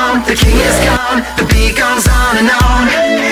on, the king is gone, the beat goes on and on.